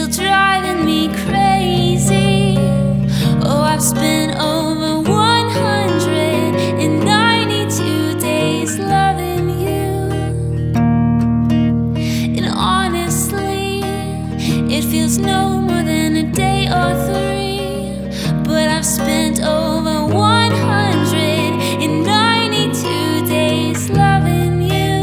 driving me crazy. Oh, I've spent over 192 days loving you. And honestly, it feels no more than a day or three. But I've spent over 192 days loving you.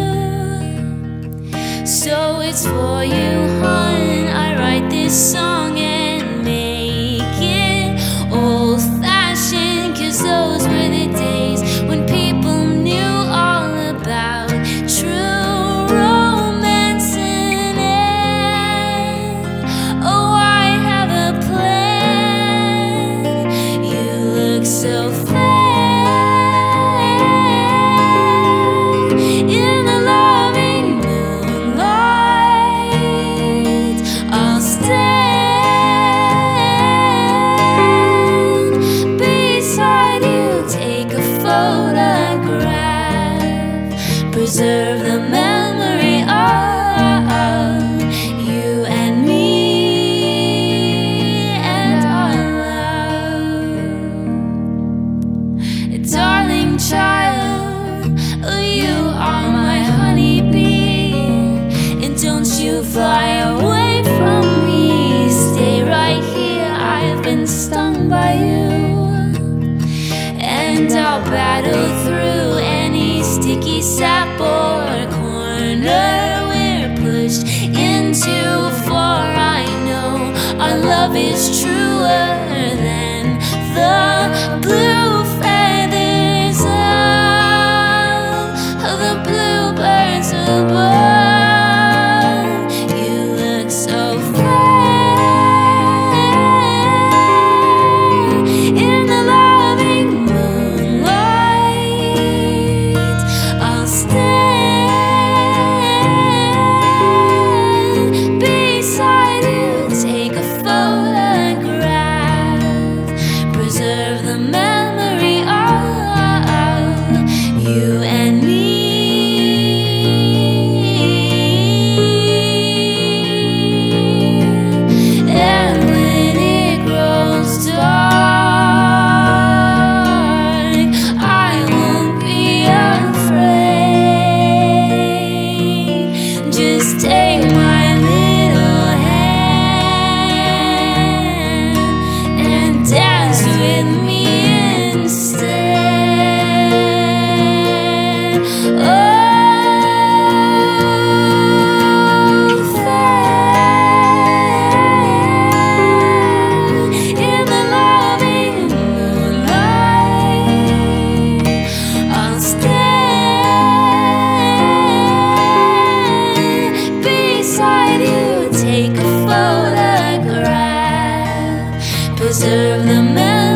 So it's for you, hon, I write this song and make it old-fashioned, 'cause those were the days when people knew all about true romance. And oh, I have a plan. You look so fair in the loving moonlight. I'll stand beside you, take a photograph, preserve the memory of you and me and our love. Darling child, oh, you are my honeybee, and don't you fly away from me. Stay right here, I've been stung by you, and I'll battle through any sticky sap or corner we're pushed into. For I know our love is truer than the blue feathers of the bluebirds above. You look so fair in the loving moonlight. I'll stand beside you, take a photograph, preserve the memory of you and me. And when it grows dark, I won't be afraid. Just take my little hand and dance with me instead. Oh, fair in the loving moonlight. I'll stand beside you, take a photograph, preserve the memory